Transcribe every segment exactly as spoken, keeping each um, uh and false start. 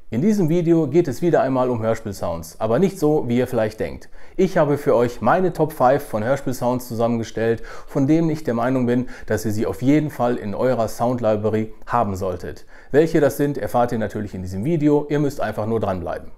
In diesem Video geht es wieder einmal um Hörspielsounds, aber nicht so, wie ihr vielleicht denkt. Ich habe für euch meine Top fünf von Hörspielsounds zusammengestellt, von denen ich der Meinung bin, dass ihr sie auf jeden Fall in eurer Sound Library haben solltet. Welche das sind, erfahrt ihr natürlich in diesem Video, ihr müsst einfach nur dranbleiben.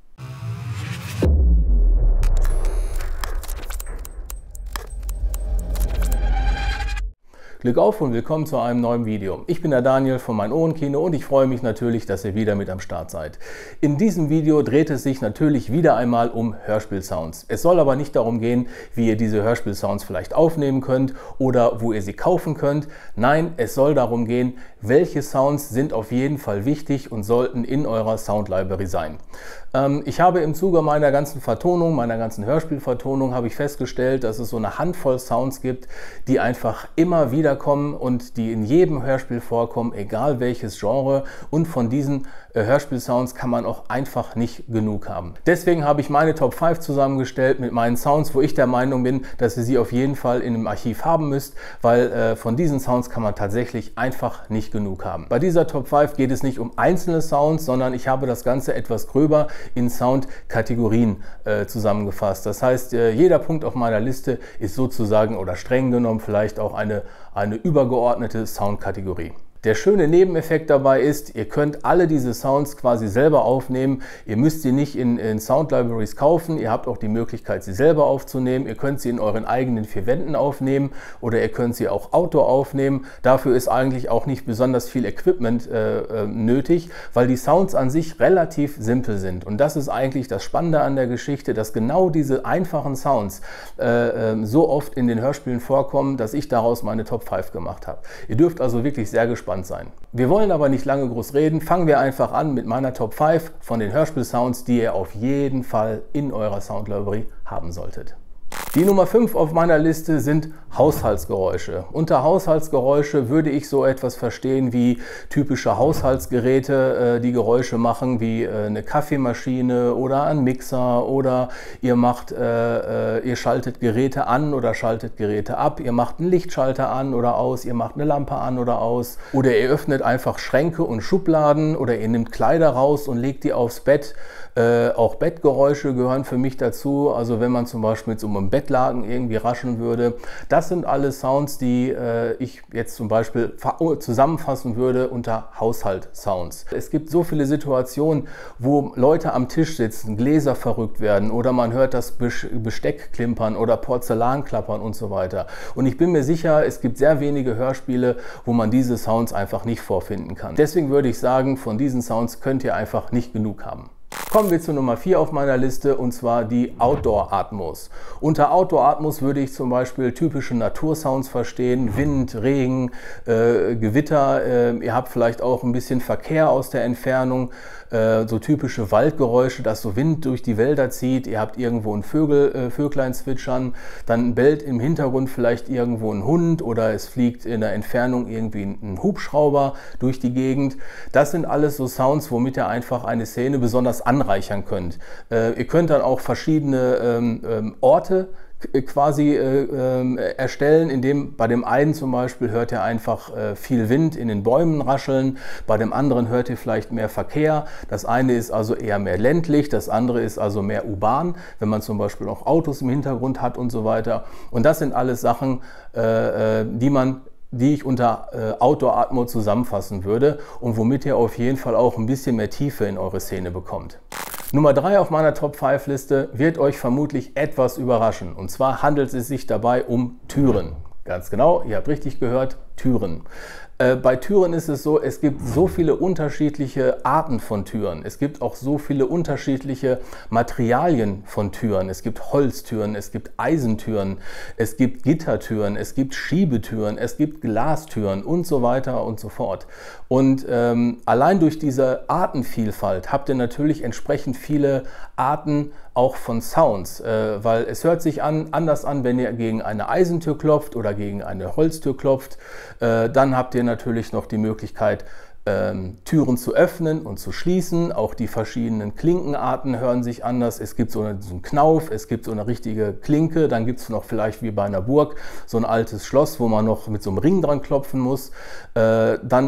Glück auf und willkommen zu einem neuen Video. Ich bin der Daniel von Mein Ohrenkino und ich freue mich natürlich, dass ihr wieder mit am Start seid. In diesem Video dreht es sich natürlich wieder einmal um Hörspielsounds. Es soll aber nicht darum gehen, wie ihr diese Hörspielsounds vielleicht aufnehmen könnt oder wo ihr sie kaufen könnt. Nein, es soll darum gehen, welche Sounds sind auf jeden Fall wichtig und sollten in eurer Sound Library sein. Ähm, ich habe im Zuge meiner ganzen Vertonung, meiner ganzen Hörspielvertonung, habe ich festgestellt, dass es so eine Handvoll Sounds gibt, die einfach immer wieder kommen und die in jedem Hörspiel vorkommen, egal welches Genre, und von diesen äh, Hörspielsounds kann man auch einfach nicht genug haben. Deswegen habe ich meine Top fünf zusammengestellt mit meinen Sounds, wo ich der Meinung bin, dass ihr sie auf jeden Fall in dem Archiv haben müsst, weil äh, von diesen Sounds kann man tatsächlich einfach nicht genug haben. Bei dieser Top fünf geht es nicht um einzelne Sounds, sondern ich habe das Ganze etwas gröber in Soundkategorien äh, zusammengefasst. Das heißt, äh, jeder Punkt auf meiner Liste ist sozusagen oder streng genommen vielleicht auch eine eine übergeordnete Soundkategorie. Der schöne Nebeneffekt dabei ist, ihr könnt alle diese Sounds quasi selber aufnehmen. Ihr müsst sie nicht in, in Sound Libraries kaufen. Ihr habt auch die Möglichkeit, sie selber aufzunehmen. Ihr könnt sie in euren eigenen vier Wänden aufnehmen oder ihr könnt sie auch outdoor aufnehmen. Dafür ist eigentlich auch nicht besonders viel Equipment äh, nötig, weil die Sounds an sich relativ simpel sind. Und das ist eigentlich das Spannende an der Geschichte, dass genau diese einfachen Sounds äh, so oft in den Hörspielen vorkommen, dass ich daraus meine Top fünf gemacht habe. Ihr dürft also wirklich sehr gespannt sein. Wir wollen aber nicht lange groß reden, fangen wir einfach an mit meiner Top fünf von den Hörspielsounds, die ihr auf jeden Fall in eurer Sound Library haben solltet. Die Nummer fünf auf meiner Liste sind Haushaltsgeräusche. Unter Haushaltsgeräusche würde ich so etwas verstehen wie typische Haushaltsgeräte, die Geräusche machen, wie eine Kaffeemaschine oder ein Mixer, oder ihr macht, äh, ihr schaltet Geräte an oder schaltet Geräte ab, ihr macht einen Lichtschalter an oder aus, ihr macht eine Lampe an oder aus, oder ihr öffnet einfach Schränke und Schubladen oder ihr nehmt Kleider raus und legt die aufs Bett. Äh, auch Bettgeräusche gehören für mich dazu, also wenn man zum Beispiel mit so einem Bettlaken irgendwie rascheln würde. Das sind alle Sounds, die äh, ich jetzt zum Beispiel zusammenfassen würde unter Haushaltssounds. Es gibt so viele Situationen, wo Leute am Tisch sitzen, Gläser verrückt werden oder man hört das Besteck klimpern oder Porzellan klappern und so weiter. Und ich bin mir sicher, es gibt sehr wenige Hörspiele, wo man diese Sounds einfach nicht vorfinden kann. Deswegen würde ich sagen, von diesen Sounds könnt ihr einfach nicht genug haben. Kommen wir zu Nummer vier auf meiner Liste, und zwar die Outdoor-Atmos. Unter Outdoor-Atmos würde ich zum Beispiel typische Natursounds verstehen, Wind, Regen, äh, Gewitter. Äh, ihr habt vielleicht auch ein bisschen Verkehr aus der Entfernung, äh, so typische Waldgeräusche, dass so Wind durch die Wälder zieht. Ihr habt irgendwo ein Vögel, äh, Vöglein zwitschern, dann bellt im Hintergrund vielleicht irgendwo ein Hund oder es fliegt in der Entfernung irgendwie ein Hubschrauber durch die Gegend. Das sind alles so Sounds, womit ihr einfach eine Szene besonders anreichern könnt. Äh, ihr könnt dann auch verschiedene ähm, ähm, Orte quasi äh, äh, erstellen, indem bei dem einen zum Beispiel hört ihr einfach äh, viel Wind in den Bäumen rascheln, bei dem anderen hört ihr vielleicht mehr Verkehr. Das eine ist also eher mehr ländlich, das andere ist also mehr urban, wenn man zum Beispiel auch Autos im Hintergrund hat und so weiter. Und das sind alles Sachen, äh, die man die ich unter äh, Outdoor-Atmo zusammenfassen würde und womit ihr auf jeden Fall auch ein bisschen mehr Tiefe in eure Szene bekommt. Nummer drei auf meiner Top fünf Liste wird euch vermutlich etwas überraschen. Und zwar handelt es sich dabei um Türen. Ganz genau, ihr habt richtig gehört, Türen. Äh, bei Türen ist es so, es gibt so viele unterschiedliche Arten von Türen. Es gibt auch so viele unterschiedliche Materialien von Türen. Es gibt Holztüren, es gibt Eisentüren, es gibt Gittertüren, es gibt Schiebetüren, es gibt Glastüren und so weiter und so fort. Und ähm, allein durch diese Artenvielfalt habt ihr natürlich entsprechend viele Arten auch von Sounds, äh, weil es hört sich an, anders an, wenn ihr gegen eine Eisentür klopft oder gegen eine Holztür klopft. Äh, dann habt ihr natürlich noch die Möglichkeit, ähm, Türen zu öffnen und zu schließen. Auch die verschiedenen Klinkenarten hören sich anders. Es gibt so, eine, so einen Knauf, es gibt so eine richtige Klinke, dann gibt es noch vielleicht wie bei einer Burg so ein altes Schloss, wo man noch mit so einem Ring dran klopfen muss. Äh, dann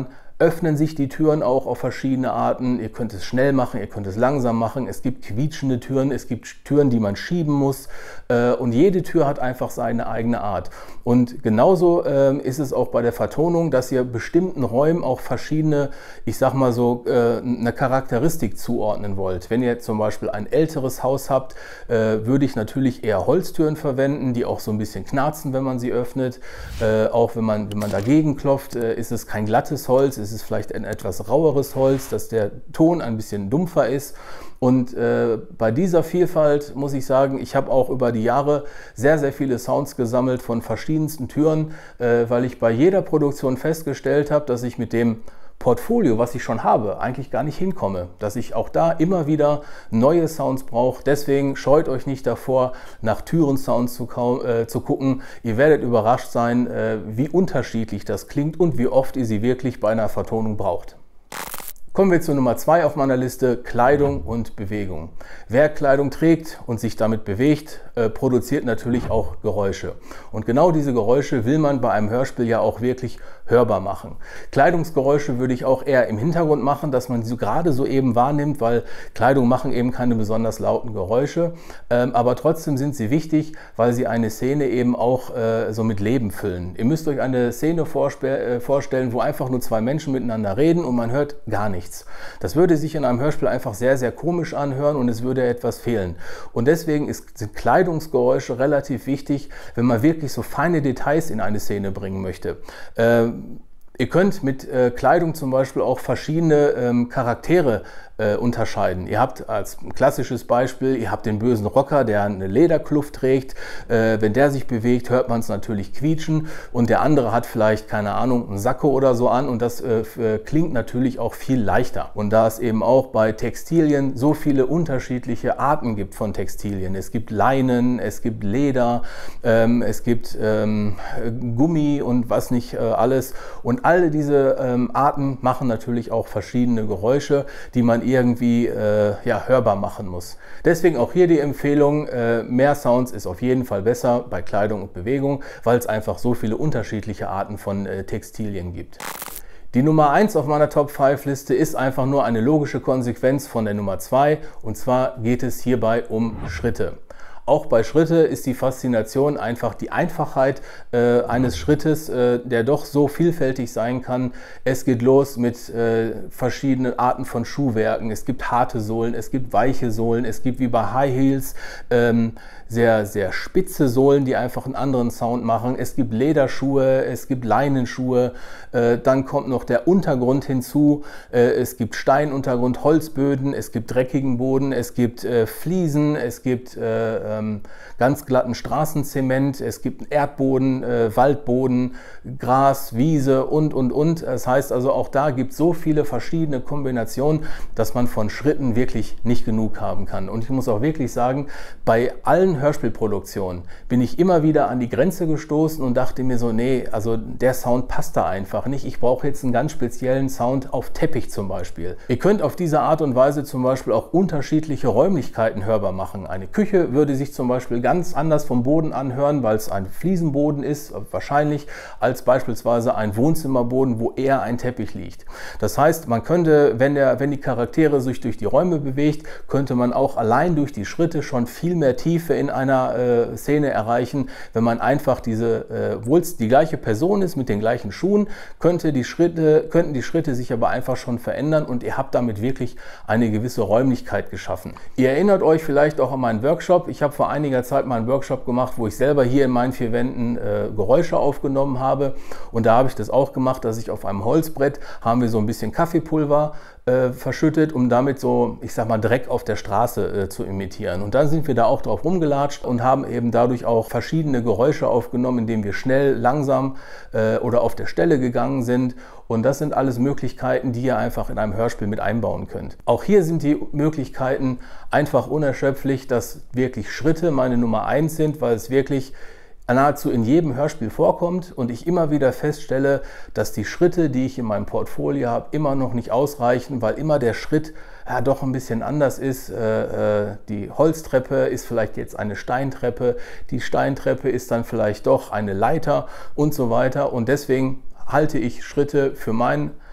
öffnen sich die Türen auch auf verschiedene Arten. Ihr könnt es schnell machen, ihr könnt es langsam machen. Es gibt quietschende Türen, es gibt Türen, die man schieben muss. Und jede Tür hat einfach seine eigene Art. Und genauso ist es auch bei der Vertonung, dass ihr bestimmten Räumen auch verschiedene, ich sag mal so, eine Charakteristik zuordnen wollt. Wenn ihr zum Beispiel ein älteres Haus habt, würde ich natürlich eher Holztüren verwenden, die auch so ein bisschen knarzen, wenn man sie öffnet. Auch wenn man, wenn man dagegen klopft, ist es kein glattes Holz, es ist vielleicht ein etwas raueres Holz, dass der Ton ein bisschen dumpfer ist. Und äh, bei dieser Vielfalt muss ich sagen, ich habe auch über die Jahre sehr, sehr viele Sounds gesammelt von verschiedensten Türen, äh, weil ich bei jeder Produktion festgestellt habe, dass ich mit dem Portfolio, was ich schon habe, eigentlich gar nicht hinkomme. Dass ich auch da immer wieder neue Sounds brauche. Deswegen scheut euch nicht davor, nach Türensounds zu, äh, zu gucken. Ihr werdet überrascht sein, äh, wie unterschiedlich das klingt und wie oft ihr sie wirklich bei einer Vertonung braucht. Kommen wir zu Nummer zwei auf meiner Liste, Kleidung und Bewegung. Wer Kleidung trägt und sich damit bewegt, äh, produziert natürlich auch Geräusche. Und genau diese Geräusche will man bei einem Hörspiel ja auch wirklich hörbar machen. Kleidungsgeräusche würde ich auch eher im Hintergrund machen, dass man sie gerade so eben wahrnimmt, weil Kleidung machen eben keine besonders lauten Geräusche. Ähm, aber trotzdem sind sie wichtig, weil sie eine Szene eben auch äh, so mit Leben füllen. Ihr müsst euch eine Szene äh, vorstellen, wo einfach nur zwei Menschen miteinander reden und man hört gar nichts. Das würde sich in einem Hörspiel einfach sehr, sehr komisch anhören und es würde etwas fehlen. Und deswegen ist, sind Kleidungsgeräusche relativ wichtig, wenn man wirklich so feine Details in eine Szene bringen möchte. Ähm, Ihr könnt mit äh, Kleidung zum Beispiel auch verschiedene ähm, Charaktere äh, unterscheiden. Ihr habt als klassisches Beispiel, ihr habt den bösen Rocker, der eine Lederkluft trägt. Äh, wenn der sich bewegt, hört man es natürlich quietschen und der andere hat vielleicht, keine Ahnung, einen Sakko oder so an und das äh, klingt natürlich auch viel leichter. Und da es eben auch bei Textilien so viele unterschiedliche Arten gibt von Textilien. Es gibt Leinen, es gibt Leder, ähm, es gibt ähm, Gummi und was nicht äh, alles. Und alle diese ähm, Arten machen natürlich auch verschiedene Geräusche, die man irgendwie äh, ja, hörbar machen muss. Deswegen auch hier die Empfehlung, äh, mehr Sounds ist auf jeden Fall besser bei Kleidung und Bewegung, weil es einfach so viele unterschiedliche Arten von äh, Textilien gibt. Die Nummer eins auf meiner Top fünf Liste ist einfach nur eine logische Konsequenz von der Nummer zwei und zwar geht es hierbei um Schritte. Auch bei Schritte ist die Faszination einfach die Einfachheit äh, eines Schrittes, äh, der doch so vielfältig sein kann. Es geht los mit äh, verschiedenen Arten von Schuhwerken. Es gibt harte Sohlen, es gibt weiche Sohlen, es gibt wie bei High Heels ähm, sehr, sehr spitze Sohlen, die einfach einen anderen Sound machen. Es gibt Lederschuhe, es gibt Leinenschuhe, äh, dann kommt noch der Untergrund hinzu. Äh, es gibt Steinuntergrund, Holzböden, es gibt dreckigen Boden, es gibt äh, Fliesen, es gibt äh, ganz glatten Straßenzement, es gibt Erdboden, äh, Waldboden, Gras, Wiese und, und, und. Das heißt also, auch da gibt es so viele verschiedene Kombinationen, dass man von Schritten wirklich nicht genug haben kann. Und ich muss auch wirklich sagen, bei allen Hörspielproduktionen bin ich immer wieder an die Grenze gestoßen und dachte mir so, nee, also der Sound passt da einfach nicht. Ich brauche jetzt einen ganz speziellen Sound auf Teppich zum Beispiel. Ihr könnt auf diese Art und Weise zum Beispiel auch unterschiedliche Räumlichkeiten hörbar machen. Eine Küche würde sich zum Beispiel ganz anders vom Boden anhören, weil es ein Fliesenboden ist, wahrscheinlich, als beispielsweise ein Wohnzimmerboden, wo eher ein Teppich liegt. Das heißt, man könnte, wenn, der, wenn die Charaktere sich durch die Räume bewegt, könnte man auch allein durch die Schritte schon viel mehr Tiefe in einer äh, Szene erreichen. Wenn man einfach diese, äh, obwohl es die gleiche Person ist mit den gleichen Schuhen, könnte die Schritte, könnten die Schritte sich aber einfach schon verändern und ihr habt damit wirklich eine gewisse Räumlichkeit geschaffen. Ihr erinnert euch vielleicht auch an meinen Workshop. Ich habe vor einiger Zeit mal einen Workshop gemacht, wo ich selber hier in meinen vier Wänden äh, Geräusche aufgenommen habe. Und da habe ich das auch gemacht, dass ich auf einem Holzbrett haben wir so ein bisschen Kaffeepulver äh, verschüttet, um damit so, ich sag mal, Dreck auf der Straße äh, zu imitieren. Und dann sind wir da auch drauf rumgelatscht und haben eben dadurch auch verschiedene Geräusche aufgenommen, indem wir schnell, langsam äh, oder auf der Stelle gegangen sind. Und das sind alles Möglichkeiten, die ihr einfach in einem Hörspiel mit einbauen könnt. Auch hier sind die Möglichkeiten einfach unerschöpflich, dass wirklich Schritte meine Nummer eins sind, weil es wirklich nahezu in jedem Hörspiel vorkommt und ich immer wieder feststelle, dass die Schritte, die ich in meinem Portfolio habe, immer noch nicht ausreichen, weil immer der Schritt ja, doch ein bisschen anders ist. Äh, die Holztreppe ist vielleicht jetzt eine Steintreppe, die Steintreppe ist dann vielleicht doch eine Leiter und so weiter. Und deswegen halte ich Schritte für mein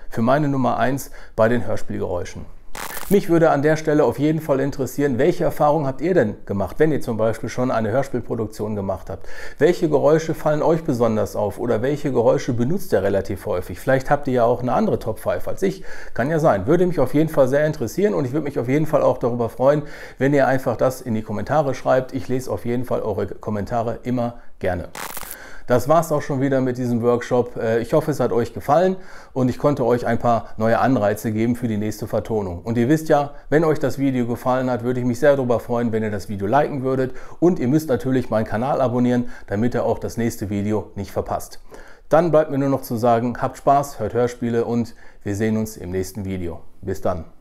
für meine Nummer eins bei den Hörspielgeräuschen. Mich würde an der Stelle auf jeden Fall interessieren, welche Erfahrungen habt ihr denn gemacht, wenn ihr zum Beispiel schon eine Hörspielproduktion gemacht habt? Welche Geräusche fallen euch besonders auf oder welche Geräusche benutzt ihr relativ häufig? Vielleicht habt ihr ja auch eine andere Top fünf als ich, kann ja sein. Würde mich auf jeden Fall sehr interessieren und ich würde mich auf jeden Fall auch darüber freuen, wenn ihr einfach das in die Kommentare schreibt. Ich lese auf jeden Fall eure Kommentare immer gerne. Das war es auch schon wieder mit diesem Workshop. Ich hoffe, es hat euch gefallen und ich konnte euch ein paar neue Anreize geben für die nächste Vertonung. Und ihr wisst ja, wenn euch das Video gefallen hat, würde ich mich sehr darüber freuen, wenn ihr das Video liken würdet. Und ihr müsst natürlich meinen Kanal abonnieren, damit ihr auch das nächste Video nicht verpasst. Dann bleibt mir nur noch zu sagen, habt Spaß, hört Hörspiele und wir sehen uns im nächsten Video. Bis dann.